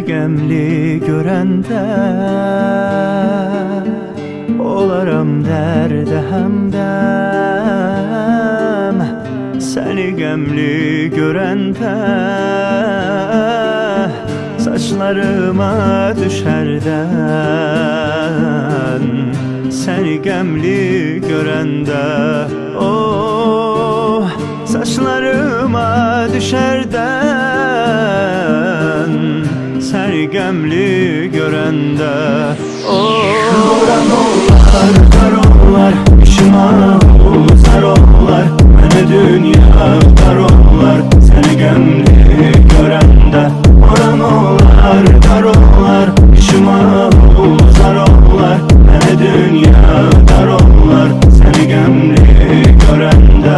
gemli görəndə olaram dərdə həmdəm. Səni gemli görəndə saçlarıma düşərdən. Səni gemli görəndə oh, saçlarıma düşərdən. Səni gemli görəndə Oram olar, dar olar, işima uzar olar, mənə dünya dar olar, səni gemli görəndə. Oram olar, dar olar, işima uzar olar, mənə dünya dar olar, səni gemli görəndə.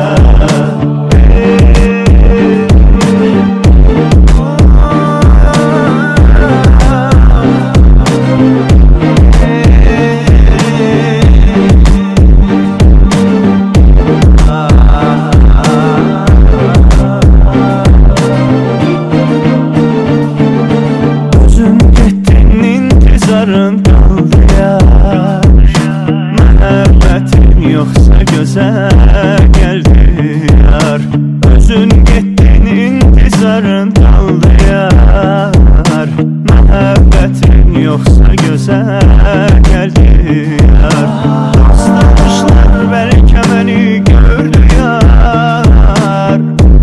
Yoxsa gözə gəldi yar, özün getdin intizarın qaldı yar. Məhəbbətin yoxsa gözə gəldi yar. Dostlar bəlkə məni gördü yar.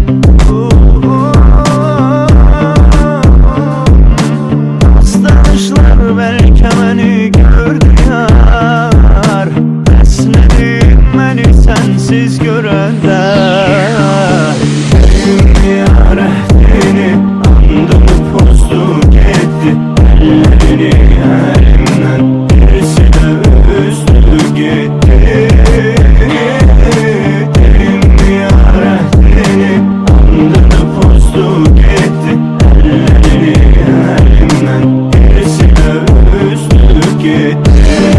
Dostlar bəlkə məni gördü yar. Məni sənsiz görəndə yarəhdini andını pozdu getdi. Əllərini əlimdən birisi də üzdü getdi. Yarəhdini andını pozdu getdi. Əllərini əlimdən birisi də üzdü getdi.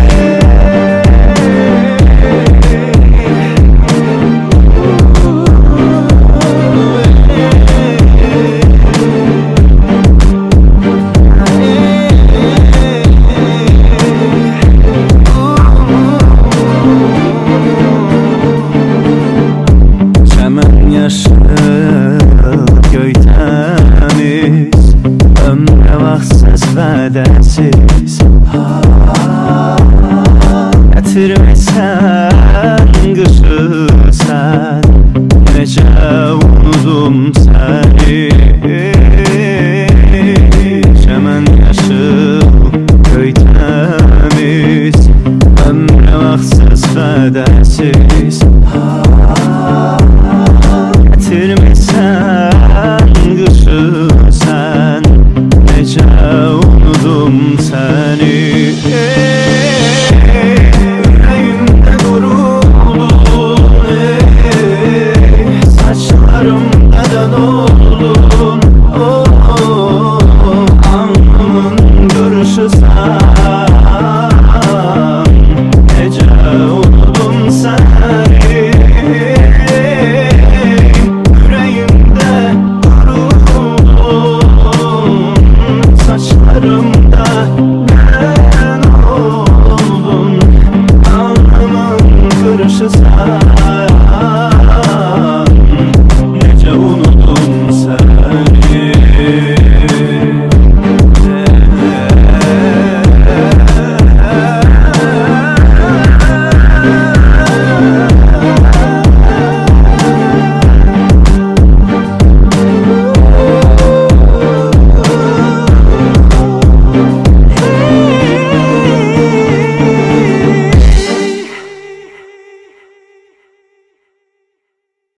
Göytəmiz ömrə vaxtsız vədəsiz gətirməsən qışı sən. Necə unudum səni çəmən yaşıl göytəmiz ömrə vaxtsız vədəsiz gətirməsən qışı sən. Necə unudum səni ürəyimdə quruldun, saçlarımda da doldun. Alnımın qırışısan, necə unudum səni. Saçlarımda ben oldun, alnımın kırışısan.